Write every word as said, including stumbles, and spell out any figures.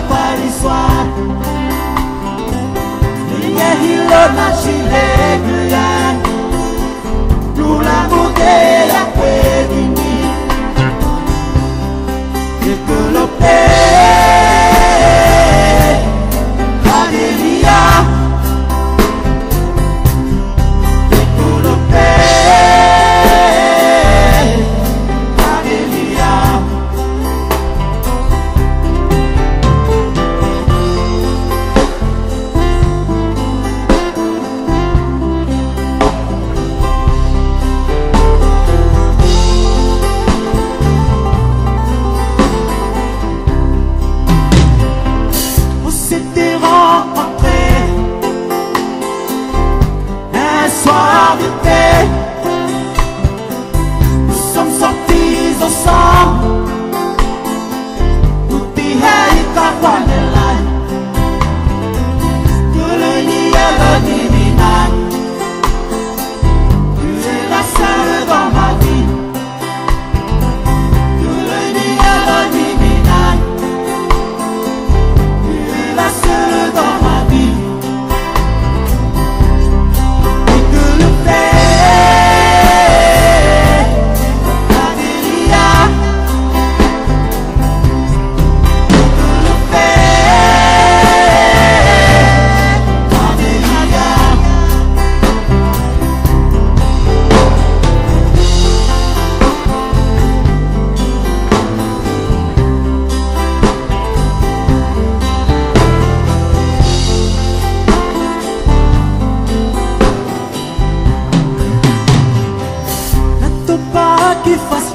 l'histoire. Il y a hilo na chileguyan pour l'amour de la pédini développé Adelia développé Adelia. On s'était rencontrés un soir d'été. Nous sommes sortis ensemble. Nous disions qu'à que le niel divina. Tu es la seule dans ma vie. Que le niel divina. Tu es la seule dans ma vie. Et que le fait Adelia. Que le fait Adelia. Nato pa que faz